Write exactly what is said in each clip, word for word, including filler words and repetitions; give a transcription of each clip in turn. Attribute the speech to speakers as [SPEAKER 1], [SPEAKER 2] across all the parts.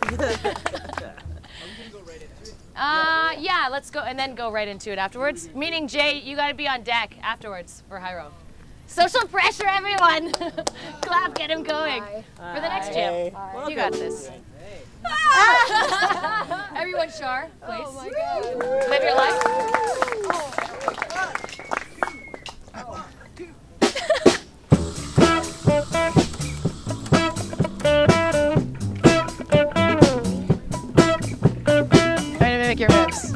[SPEAKER 1] Uh, yeah, let's go, and then go right into it afterwards. Meaning, Jay, you got to be on deck afterwards for Hyro. Social pressure, everyone! Clap, get him going. Bye. For the next jam. Bye. You got this. Ah! Everyone, Shar, please. Oh my God. Live your life. Ready to mimic your moves.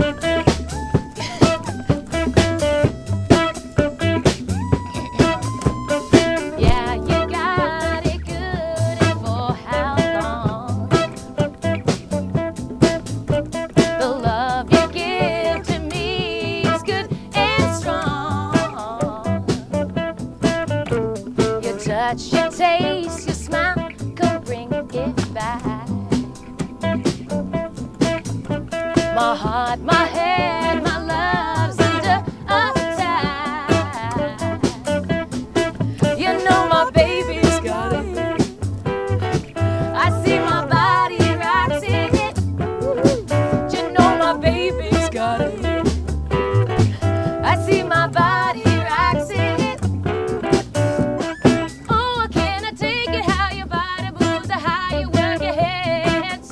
[SPEAKER 1] Yeah, you got it good, and for how long? The love you give to me is good and strong. Your touch, your taste, your smile can bring it back. My heart, my head, my love's under attack. You know my baby's got it. I see my body rocks it. You know my baby's got it. I see my body rocks it. Oh, can I take it how your body moves, or how you work your hands?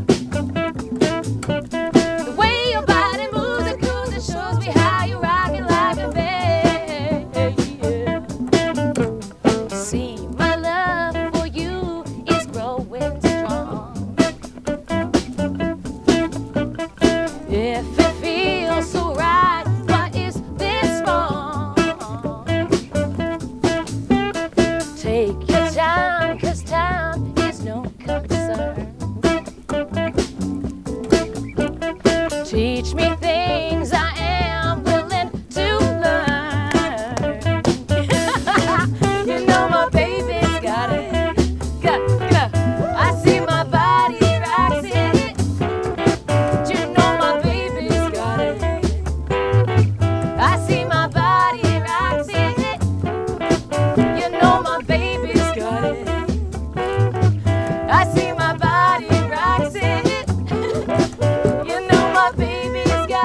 [SPEAKER 1] The way your body moves and grooves, it shows me how you rock it like a band. See, my love for you is growing strong. If it feels so right, why is this wrong? Take your time, 'cause time is no concern. Teach me things I am willing to learn. You know my baby's got it. Got, got. I see my body rocks it. You know my baby's got it. I see my body rocks it. You know my baby's got it. I see my body rocks it. You know my baby's got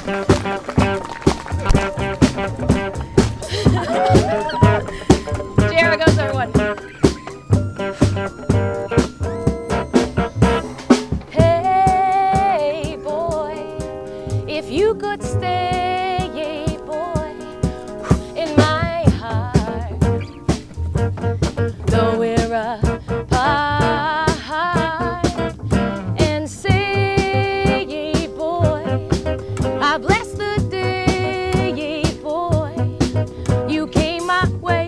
[SPEAKER 1] Here goes everyone. Hey boy, if you could stay, boy, in my heart, though we're apart, and say, boy, I bless the day, boy, you came my way.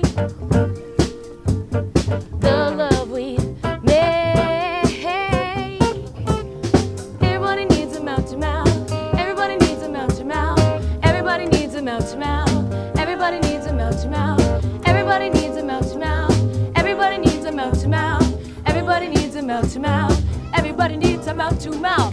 [SPEAKER 1] The love we made. Everybody needs a mouth to mouth. Everybody needs a mouth to mouth. Everybody needs a mouth to mouth. Everybody needs a mouth to mouth. Everybody needs a mouth to mouth. Everybody needs a mouth to mouth. Everybody needs a mouth to mouth. Everybody needs a mouth to mouth.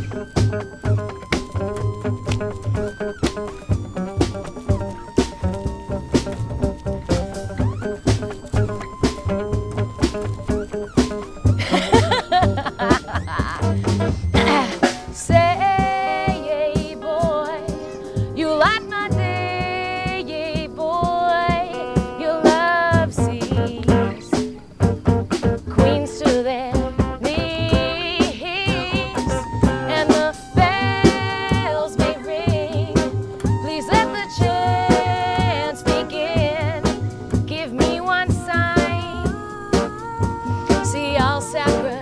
[SPEAKER 1] Say, boy, you light my day, boy, your love sees queens to their knees, and the bells may ring. Please let the chance begin. Give me one sign. See, I'll sacrifice.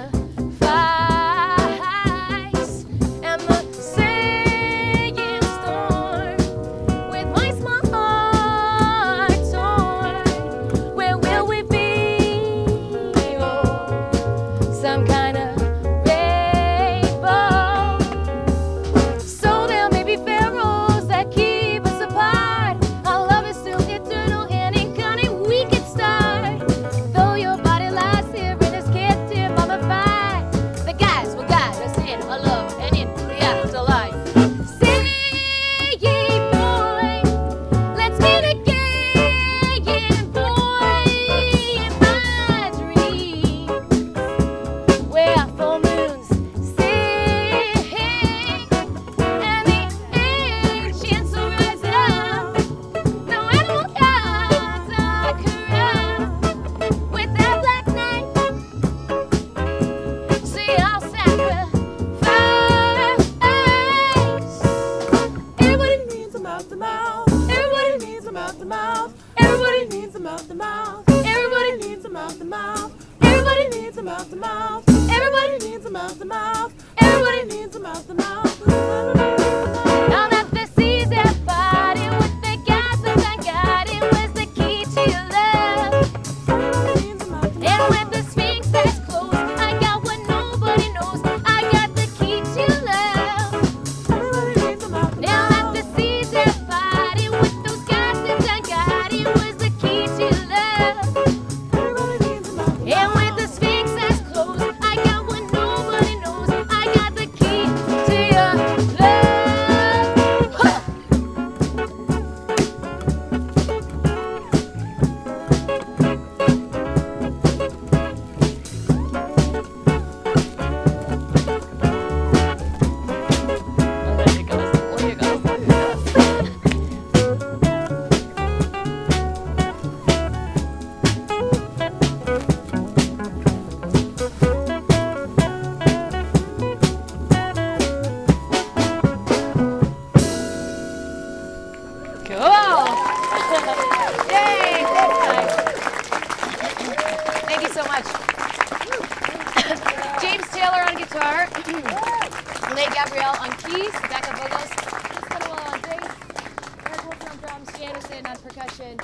[SPEAKER 1] Some kind of rainbow. So there may be pharaohs that keep us apart. Our love is still eternal and ain't counting we can start. Though your body lies here in this captive mummified, the guys will guide us in our love and in the afterlife. Say, boy, let's meet again, boy, in my dreams. Where full moons sing and the ancients will rise up. No animal gods are corrupt with their black night. See, I'll sacrifice. Everybody needs a mouth to mouth. Everybody needs a mouth to mouth. Everybody needs a mouth to mouth. Everybody needs a mouth to mouth. Everybody needs a mouth to mouth. Everybody needs a mouth to mouth. Everybody needs a mouth to mouth. Now that the seas have parted with the gossip and God, it was the key to your love. And when the Sphinx has closed, I got what nobody knows. I got the key to your love. Now that the seas have parted with those gossips and God, it was the key to your love. And when the Sphinx has closed, I got what nobody knows. I got the key to your love. Huh. There you go. There you go. Cool! Yay! Thanks, guys. Thank you so much. James Taylor on guitar, Nate Gabrielle on keys, backup vocals, Chris Cunningham on bass, Eric Wilson on drums, Jay Anderson on percussion.